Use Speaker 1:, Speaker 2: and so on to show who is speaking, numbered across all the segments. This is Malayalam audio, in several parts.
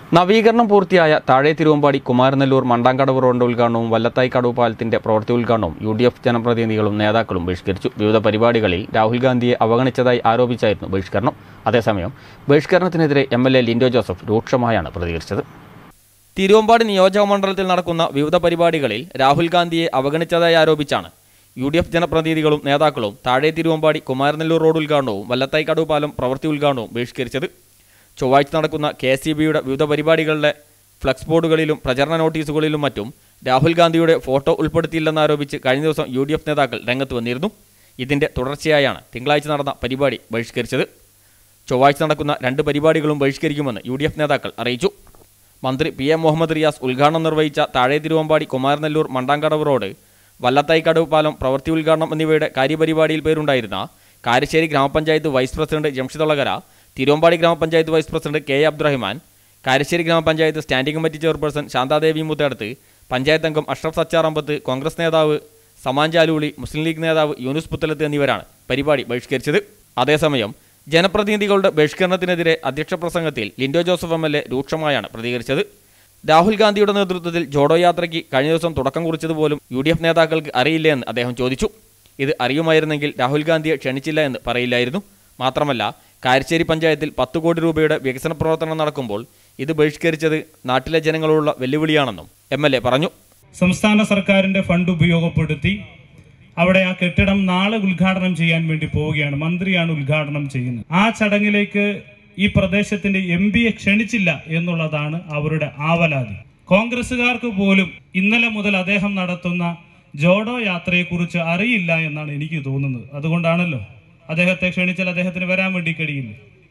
Speaker 1: നവീകരണം പൂർത്തിയായ താഴെ തിരുവമ്പാടി കുമാരനെല്ലൂർ മണ്ടാങ്കടവ് റോഡ് ഉദ്ഘാടനവും വല്ലത്തായിക്കടവ് പാലത്തിന്റെ പ്രവൃത്തി ഉദ്ഘാടനവും UDF ജനപ്രതിനിധികളും നേതാക്കളും ബഹിഷ്കരിച്ചു. വിവിധ പരിപാടികളിൽ രാഹുൽ ഗാന്ധിയെ അവഗണിച്ചതായി ആരോപിച്ചായിരുന്നു ബഹിഷ്കരണം. അതേസമയം ബഹിഷ്കരണത്തിനെതിരെ MLA ലിൻഡോ ജോസഫ് രൂക്ഷമായാണ് പ്രതികരിച്ചത്. തിരുവമ്പാടി നിയോജകമണ്ഡലത്തിൽ നടക്കുന്ന വിവിധ പരിപാടികളിൽ രാഹുൽ ഗാന്ധിയെ അവഗണിച്ചതായി ആരോപിച്ചാണ് UDF ജനപ്രതിനിധികളും നേതാക്കളും താഴെ തിരുവമ്പാടി കുമാരനെല്ലൂർ റോഡ് ഉദ്ഘാടനവും വല്ലത്തായിക്കടവ് പാലം പ്രവൃത്തി ഉദ്ഘാടനവും ബഹിഷ്കരിച്ചത്. ചൊവ്വാഴ്ച നടക്കുന്ന KCBയുടെ വിവിധ പരിപാടികളിലെ ഫ്ലക്സ് ബോർഡുകളിലും പ്രചരണ നോട്ടീസുകളിലും മറ്റും രാഹുൽ ഗാന്ധിയുടെ ഫോട്ടോ ഉൾപ്പെടുത്തിയില്ലെന്നാരോപിച്ച് കഴിഞ്ഞ ദിവസം UDF നേതാക്കൾ രംഗത്ത് വന്നിരുന്നു. ഇതിന്റെ തുടർച്ചയായാണ് തിങ്കളാഴ്ച നടന്ന പരിപാടി ബഹിഷ്കരിച്ചത്. ചൊവ്വാഴ്ച നടക്കുന്ന 2 പരിപാടികളും ബഹിഷ്കരിക്കുമെന്ന് UDF നേതാക്കൾ അറിയിച്ചു. മന്ത്രി PM മുഹമ്മദ് റിയാസ് ഉദ്ഘാടനം നിർവഹിച്ച താഴെ തിരുവമ്പാടി കുമാരനെല്ലൂർ മണ്ടാങ്കടവ് റോഡ് വല്ലത്തായിക്കടവ് പാലം പ്രവൃത്തി ഉദ്ഘാടനം എന്നിവയുടെ കാര്യപരിപാടിയിൽ പേരുണ്ടായിരുന്ന കാരശ്ശേരി ഗ്രാമപഞ്ചായത്ത് വൈസ് പ്രസിഡന്റ് ജംഷിദ് ഒളകര, തിരുവമ്പാടി ഗ്രാമപഞ്ചായത്ത് vice president KA Abdurahiman, Karassery ഗ്രാമപഞ്ചായത്ത് standing committee chairperson Shanthadevi Muthedath, panchayat അംഗം അഷ്റഫ് സച്ചാറമ്പത്ത്, കോൺഗ്രസ് നേതാവ് സമാൻ ജാലൂളി, മുസ്ലിം ലീഗ് നേതാവ് യൂനുസ് പുത്തലത്ത് എന്നിവരാണ് പരിപാടി ബഹിഷ്കരിച്ചത്. അതേസമയം ജനപ്രതിനിധികളുടെ ബഹിഷ്കരണത്തിനെതിരെ അധ്യക്ഷ പ്രസംഗത്തിൽ ലിൻഡോ ജോസഫ് MLA രൂക്ഷമായാണ് പ്രതികരിച്ചത്. രാഹുൽ ഗാന്ധിയുടെ നേതൃത്വത്തിൽ ജോഡോ യാത്രയ്ക്ക് കഴിഞ്ഞ ദിവസം തുടക്കം കുറിച്ചതുപോലും UDF നേതാക്കൾക്ക് അറിയില്ല എന്ന് അദ്ദേഹം ചോദിച്ചു. ഇത് അറിയുമായിരുന്നെങ്കിൽ രാഹുൽ ഗാന്ധിയെ ക്ഷണിച്ചില്ല എന്ന് പറയില്ലായിരുന്നു. മാത്രമല്ല, കാരശ്ശേരി പഞ്ചായത്തിൽ 10 കോടി രൂപയുടെ വികസന പ്രവർത്തനം നടക്കുമ്പോൾ ഇത് ബഹിഷ്കരിച്ചത് നാട്ടിലെ ജനങ്ങളോടുള്ള വെല്ലുവിളിയാണെന്നും MLA പറഞ്ഞു.
Speaker 2: സംസ്ഥാന സർക്കാരിന്റെ ഫണ്ട് ഉപയോഗപ്പെടുത്തി അവിടെ ആ കെട്ടിടം നാളെ ഉദ്ഘാടനം ചെയ്യാൻ വേണ്ടി പോവുകയാണ്. മന്ത്രിയാണ് ഉദ്ഘാടനം ചെയ്യുന്നത്. ആ ചടങ്ങിലേക്ക് ഈ പ്രദേശത്തിന്റെ MPയെ ക്ഷണിച്ചില്ല എന്നുള്ളതാണ് അവരുടെ ആവലാതി. കോൺഗ്രസുകാർക്ക് പോലും ഇന്നലെ മുതൽ അദ്ദേഹം നടത്തുന്ന ജോഡോ യാത്രയെക്കുറിച്ച് അറിയില്ല എന്നാണ് എനിക്ക് തോന്നുന്നത്. അതുകൊണ്ടാണല്ലോ അദ്ദേഹത്തെ ക്ഷണിച്ചാൽ അദ്ദേഹത്തിന് വരാൻ വേണ്ടി കഴിയില്ല.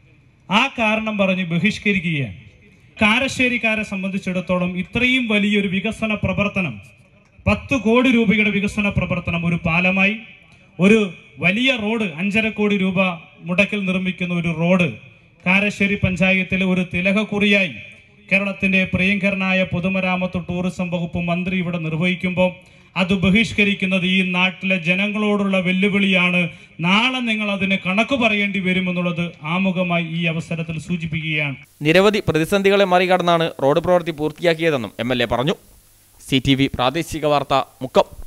Speaker 2: ആ കാരണം പറഞ്ഞ് ബഹിഷ്കരിക്കുകയാണ്. കാരശ്ശേരിക്കാരെ സംബന്ധിച്ചിടത്തോളം ഇത്രയും വലിയൊരു വികസന പ്രവർത്തനം, 10 കോടി രൂപയുടെ വികസന പ്രവർത്തനം, ഒരു പാലമായി, ഒരു വലിയ റോഡ്, 5.5 കോടി രൂപ മുടക്കിൽ നിർമ്മിക്കുന്ന ഒരു റോഡ് കാരശ്ശേരി പഞ്ചായത്തിലെ ഒരു തിലകക്കുറിയായി കേരളത്തിന്റെ പ്രിയങ്കരനായ പൊതുമരാമത്ത് ടൂറിസം വകുപ്പ് മന്ത്രി ഇവിടെ നിർവഹിക്കുമ്പോൾ അത് ബഹിഷ്കരിക്കുന്നത് ഈ നാട്ടിലെ ജനങ്ങളോടുള്ള വെല്ലുവിളിയാണ്. നാളെ നിങ്ങൾ അതിന് കണക്ക് പറയേണ്ടി വരുമെന്നുള്ളത് ആമുഖമായി ഈ അവസരത്തിൽ സൂചിപ്പിക്കുകയാണ്.
Speaker 1: നിരവധി പ്രതിസന്ധികളെ മറികടന്നാണ് റോഡ് പ്രവൃത്തി പൂർത്തിയാക്കിയതെന്നും MLA പറഞ്ഞു. CTV പ്രാദേശിക വാർത്ത, മുക്കം.